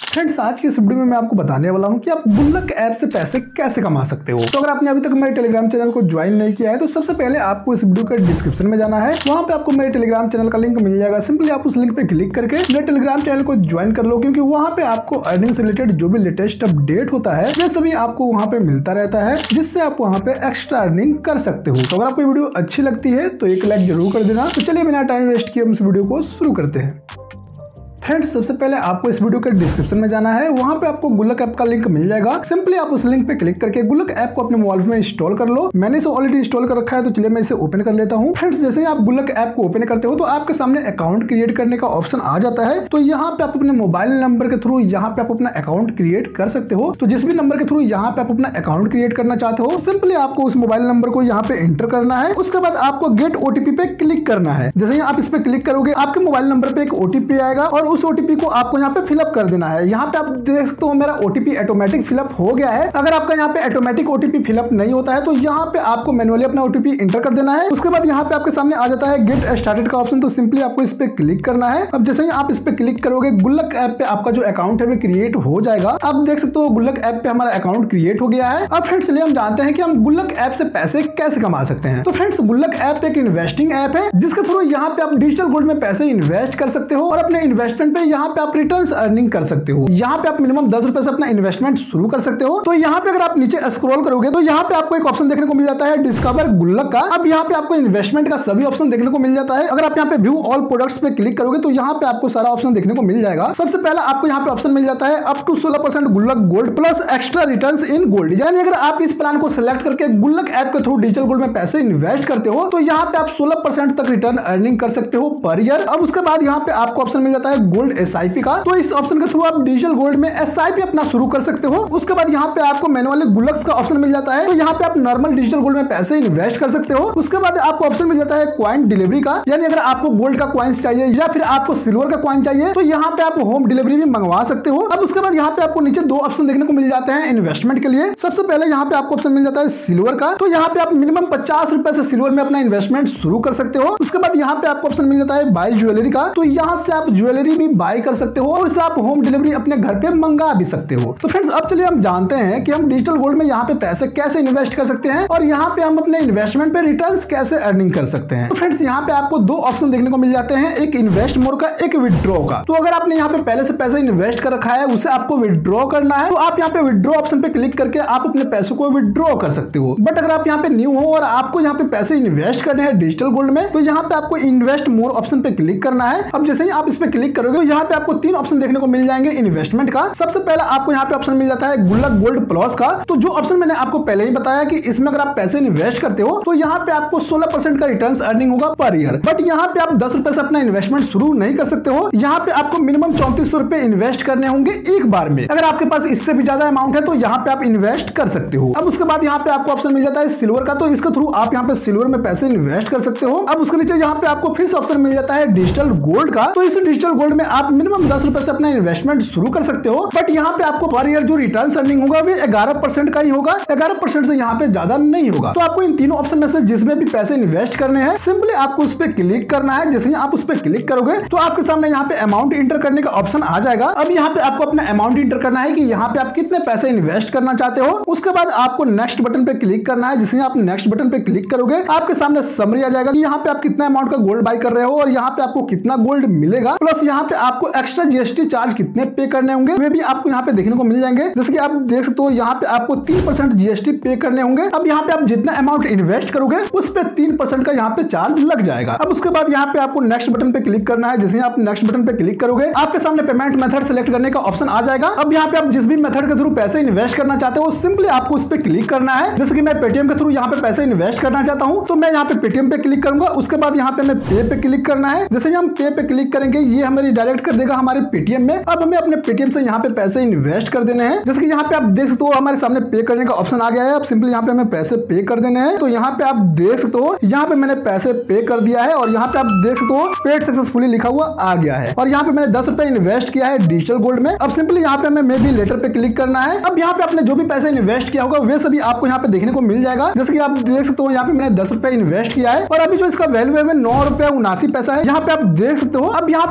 Friends, आज की इस वीडियो में मैं आपको बताने वाला हूं कि आप गुल्लक ऐप से पैसे कैसे कमा सकते हो। तो अगर आपने अभी तक मेरे टेलीग्राम चैनल को ज्वाइन नहीं किया है तो सबसे पहले आपको इस वीडियो के डिस्क्रिप्शन में जाना है। वहां पे आपको मेरे टेलीग्राम चैनल का लिंक मिल जाएगा। सिंपली आप उस लिंक पे क्लिक करके मेरे टेलीग्राम चैनल को ज्वाइन कर लो, क्योंकि वहां पे आपको अर्निंग से रिलेटेड जो भी लेटेस्ट अपडेट होता है ये सभी आपको वहां पे मिलता रहता है, जिससे आप वहां पे एक्स्ट्रा अर्निंग कर सकते हो। तो अगर आपको वीडियो अच्छी लगती है तो एक लाइक जरूर कर देना। तो चलिए बिना टाइम वेस्ट किए हम इस वीडियो को शुरू करते हैं। फ्रेंड्स, सबसे पहले आपको इस वीडियो के डिस्क्रिप्शन में जाना है। वहां पे आपको गुल्लक ऐप का लिंक मिल जाएगा। सिंपली आप उस लिंक पे क्लिक करके गुल्लक ऐप को अपने मोबाइल में इंस्टॉल कर लो। मैंने इसे ऑलरेडी इंस्टॉल कर रखा है, तो चलिए मैं इसे ओपन कर लेता हूं। फ्रेंड्स, जैसे ही आप गुल्लक ऐप को ओपन करते हो तो आपके सामने अकाउंट क्रिएट करने का ऑप्शन आ जाता है। तो यहाँ पे आप अपने मोबाइल नंबर के थ्रू यहाँ पे आप अपना अकाउंट क्रिएट कर सकते हो। तो जिस भी नंबर के थ्रू यहाँ पे आप अपना अकाउंट क्रिएट करना चाहते हो, सिंपली आपको उस मोबाइल नंबर को यहाँ पे एंटर करना है। उसके बाद आपको गेट ओटीपी पे क्लिक करना है। जैसे ही आप इस पे क्लिक करोगे आपके मोबाइल नंबर पे एक ओटीपी आएगा और उस ओटीपी को आपको यहाँ पे फिलअप कर देना है। यहाँ पे आप देख सकते हो मेरा ओटीपी ऑटोमेटिक फिलअप हो गया है। अगर आपका यहाँ पे ऑटोमेटिक ओटीपी फिलअप नहीं होता है तो यहाँ पे आपको मैनुअली अपना ओटीपी एंटर कर देना है। उसके बाद यहाँ पे आपके सामने आ जाता है गेट स्टार्टेड का ऑप्शन। तो सिंपली आपको इस पे क्लिक करना है। अब जैसे ही आप इस पे क्लिक करोगे गुल्लक ऐप पे आपका जो अकाउंट है वो क्रिएट हो जाएगा। आप देख सकते हो गुल्लक ऐप पे हमारा अकाउंट क्रिएट हो गया है। अब फ्रेंड्स, चलिए हम जानते हैं कि हम गुल्लक ऐप से पैसे कैसे कमा सकते हैं। तो फ्रेंड्स, गुल्लक ऐप एक इन्वेस्टिंग ऐप है जिसके थ्रू यहाँ पे आप डिजिटल गोल्ड में पैसे इन्वेस्ट कर सकते हो और अपने इन्वेस्टमेंट पे यहाँ पे आप रिटर्न्स अर्निंग कर सकते हो। यहाँ पे आप मिनिमम 10 रुपए से अपना इन्वेस्टमेंट शुरू कर सकते हो। तो यहाँ पे अगर आप नीचे स्क्रॉल करोगे तो यहाँ पे आपको एक ऑप्शन देखने को मिल जाता है डिस्कवर गुल्लक का। अब यहाँ पे आपको इन्वेस्टमेंट का सभी ऑप्शन देखने को मिल जाता है। अगर आप यहाँ पे व्यू ऑल प्रोडक्ट्स पे क्लिक करोगे तो यहाँ पे आपको सारा ऑप्शन देखने को मिल जाएगा। सबसे पहला आपको यहाँ पे ऑप्शन मिल जाता है up to 16% Gullak gold plus extra returns in gold. यानी अगर आप इस प्लान को सिलेक्ट करके गुल्लक ऐप के थ्रू डिजिटल गोल्ड में पैसे इन्वेस्ट करते हो तो यहाँ पे आप 16% तक रिटर्न अर्निंग कर सकते हो पर ईयर। अब उसके बाद यहाँ पे आपको ऑप्शन मिल जाता है गोल्ड एसआईपी का। तो इस ऑप्शन के थ्रू आप डिजिटल गोल्ड में एसआईपी अपना शुरू कर सकते हो। उसके बाद यहाँ पे आपको मैनुअली गुल्लक्स का ऑप्शन मिल जाता है। तो यहाँ पे आप नॉर्मल डिजिटल गोल्ड में पैसे इन्वेस्ट कर सकते हो। उसके बाद आपको ऑप्शन मिल जाता है कॉइन डिलीवरी का। यानी अगर आपको गोल्ड का कॉइन्स चाहिए या फिर आपको सिल्वर का कॉइन चाहिए तो यहाँ पे आप होम डिलीवरी भी मंगवा सकते हो। अब उसके बाद यहाँ पे आपको नीचे दो ऑप्शन देखने को मिल जाते हैं इन्वेस्टमेंट के लिए। सबसे पहले यहाँ पे आपको ऑप्शन मिल जाता है सिल्वर का। तो यहाँ पे आप मिनिमम 50 रुपए से सिल्वर में अपना इन्वेस्टमेंट शुरू कर सकते हो। उसके बाद यहाँ पे आपको ऑप्शन मिल जाता है बाय ज्वेलरी का। तो यहाँ से आप ज्वेलरी भी बाय कर सकते हो और इससे आप होम डिलीवरी अपने घर पे मंगा भी सकते हो। तो फ्रेंड्स, अब चलिए हम जानते हैं कि हम डिजिटल गोल्ड में यहाँ पे पैसे कैसे इन्वेस्ट कर सकते हैं और यहाँ पे हम अपने इन्वेस्टमेंट पे रिटर्न्स कैसे अर्निंग कर सकते हैं। तो फ्रेंड्स, यहाँ पे आपको दो ऑप्शन देखने को मिल जाते हैं, एक इन्वेस्ट मोर का, एक विड्रॉ का। तो अगर आपने यहाँ पे पहले से पैसे इन्वेस्ट कर रखा है उसे आपको विड्रॉ करना है तो आप यहाँ पे विड्रॉ ऑप्शन पे क्लिक करके आप अपने पैसों को विड्रॉ कर सकते हो। बट अगर आप यहाँ पे न्यू हो और आपको यहाँ पे पैसे इन्वेस्ट करने हैं डिजिटल गोल्ड में तो यहाँ पे आपको इन्वेस्ट मोर ऑप्शन पे क्लिक करना है। अब जैसे ही आप इस पे क्लिक करोगे तो यहाँ पे आपको तीन ऑप्शन देखने को मिल जाएंगे इन्वेस्टमेंट का। सबसे पहला आपको यहाँ पे ऑप्शन मिल जाता है गुल्लक गोल्ड प्लस का। तो जो ऑप्शन मैंने आपको पहले ही बताया कि इसमें अगर आप पैसे इन्वेस्ट करते हो तो यहाँ पे आपको 16% का रिटर्न्स अर्निंग होगा पर ईयर। बट यहाँ पे आप 10 रुपए से अपना इन्वेस्टमेंट शुरू नहीं कर सकते हो। यहाँ पे आपको मिनिमम 3400 रुपए इन्वेस्ट करने होंगे एक बार में। अगर आपके पास इससे भी ज्यादा अमाउंट है तो यहाँ पे आप इन्वेस्ट कर सकते हो। अब उसके बाद यहाँ पे आपको ऑप्शन मिल जाता है सिल्वर का। तो इसके थ्रू आप यहाँ पे सिल्वर में पैसे इन्वेस्ट कर सकते हो। अब उसके नीचे यहाँ पे आपको फिर से ऑप्शन मिल जाता है डिजिटल गोल्ड का। तो इस डिजिटल गोल्ड में आप मिनिमम 10 रुपए से अपना इन्वेस्टमेंट शुरू कर सकते हो। बट यहाँ पे आपको पर ईयर जो रिटर्न अर्निंग होगा वो 11% का ही होगा। 11% से यहाँ पे ज्यादा नहीं होगा। तो आपको इन तीनों ऑप्शन में से जिसमें भी पैसे इन्वेस्ट करने हैं सिंपली आपको उस पर क्लिक करना है। जैसे ही आप उस पर क्लिक करोगे तो आपके सामने यहाँ पे अमाउंट इंटर करने का ऑप्शन आ जाएगा। अब यहाँ पे आपको अपना अमाउंट इंटर करना है कि यहाँ पे आप कितने पैसे इन्वेस्ट करना चाहते हो। उसके बाद आपको नेक्स्ट बटन पे क्लिक करना है। जिससे आप नेक्स्ट बटन पे क्लिक करोगे आपके सामने समरी आ जाएगा कि यहाँ पे आप कितना अमाउंट का गोल्ड बाय कर रहे हो और यहाँ पे आपको कितना गोल्ड मिलेगा, प्लस यहाँ पे आपको एक्स्ट्रा जीएसटी चार्ज कितने पे करने होंगे वे भी आपको यहाँ पे देखने को मिल जाएंगे। जैसे कि आप देख सकते हो यहाँ पे आपको 3% जीएसटी पे करने होंगे। अब यहाँ पे आप जितना अमाउंट इन्वेस्ट करोगे उस पे 3% का यहाँ पे चार्ज लग जाएगा। अब उसके बाद यहाँ पे आपको नेक्स्ट बटन पे क्लिक करना है। जैसे आप नेक्स्ट बटन पे क्लिक करोगे आपके सामने पेमेंट मेथड सेलेक्ट करने का ऑप्शन आ जाएगा। अब यहाँ पे आप जिस भी मेथड के थ्रू पैसे इन्वेस्ट करना चाहते हो सिंपली आपको उस पर क्लिक करना है। जैसे कि मैं पेटीएम के थ्रू यहाँ पे पैसे इन्वेस्ट करना चाहता हूँ तो मैं यहाँ पे पेटीएम पे क्लिक करूंगा। उसके बाद यहाँ पे मैं पे पे क्लिक करना है। जैसे हम पे पे क्लिक करेंगे ये हमें डायरेक्ट कर देगा हमारे पेटीएम में। अब हमें अपने पेटीएम से यहाँ पे पैसे इन्वेस्ट कर देने हैं। जैसे कि यहाँ पे आप देख सकते हो हमारे सामने पे करने का ऑप्शन आ गया है। अब सिंपली यहाँ पे हमें पैसे पे कर देने हैं। तो यहाँ पे आप देख सकते हो यहाँ पे मैंने पैसे पे कर दिया है और यहाँ पे आप देख सकते हो पेड सक्सेसफुली लिखा हुआ आ गया है। और यहाँ पे मैंने 10 रुपए इन्वेस्ट किया है डिजिटल गोल्ड में। अब सिंपली यहाँ पे हमें मे बी लेटर पे क्लिक करना है। अब यहाँ पे आपने जो भी पैसे इन्वेस्ट किया होगा वे सभी आपको यहाँ पे देखने को मिल जाएगा। जैसे कि आप देख सकते हो यहाँ पे मैंने 10 रुपए इन्वेस्ट किया है और अभी जो इसका वैल्यू है 9 रुपए 79 पैसा है। यहाँ पे आप देख सकते हो। अब यहाँ पे आपके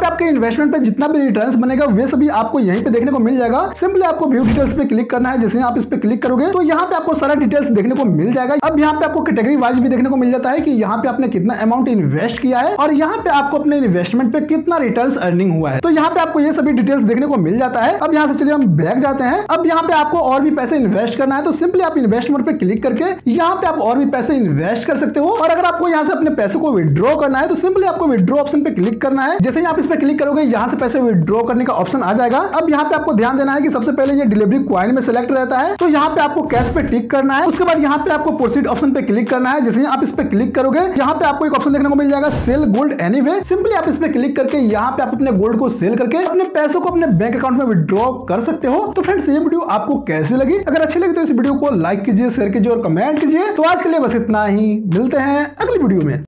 इन्वेस्टमेंट पे जितना भी रिटर्न्स बनेगा वे सभी आपको यहीं पे देखने को मिल जाएगा। सिंपली आपको व्यू डिटेल्स पे क्लिक करना है। जैसे आप इस पे क्लिक करोगे तो यहाँ पे आपको सारा डिटेल्स देखने को मिल जाएगा। अब यहाँ पे आपको कैटेगरी वाइज भी देखने को मिल जाता है कि यहाँ पे आपने कितना अमाउंट इन्वेस्ट किया है और यहाँ पे आपको अपने इन्वेस्टमेंट पे कितना रिटर्न्स अर्निंग हुआ है। तो यहाँ पे आपको ये सभी डिटेल्स देखने को मिल जाता है। अब यहाँ से चलिए हम बैक जाते हैं। अब यहाँ पे आपको और भी पैसे इन्वेस्ट करना है तो सिंपली आप इन्वेस्टमेंट पे क्लिक करके यहाँ पे आप और भी पैसे इन्वेस्ट कर सकते हो। और अगर आपको यहाँ से अपने पैसे को विड्रॉ करना है तो सिंपली आपको विड्रॉ ऑप्शन पे क्लिक करना है। जैसे ही आप इस पे क्लिक करोगे यहाँ से पैसे विड्रॉ करने का ऑप्शन आ जाएगा। अब यहाँ पे आपको ध्यान देना है कि सबसे पहले ये डिलीवरी क्वाइन में सेलेक्ट रहता है, तो यहाँ पे आपको कैश पे टिक करना है। उसके बाद यहाँ पे आपको प्रोसीड ऑप्शन पे क्लिक करना है। जैसे आप इस पे क्लिक करोगे यहाँ पे आपको एक ऑप्शन देखने को मिल जाएगा सेल गोल्ड एनीवे। सिंपली आप इस पे क्लिक करके यहाँ पे आप अपने गोल्ड को सेल करके अपने पैसों को अपने बैंक अकाउंट में विड्रॉ कर सकते हो। तो फ्रेंड्स ये वीडियो आपको कैसी लगी? अगर अच्छी लगी तो इस वीडियो को लाइक कीजिए, शेयर कीजिए और कमेंट कीजिए। तो आज के लिए बस इतना ही, मिलते हैं अगली वीडियो में।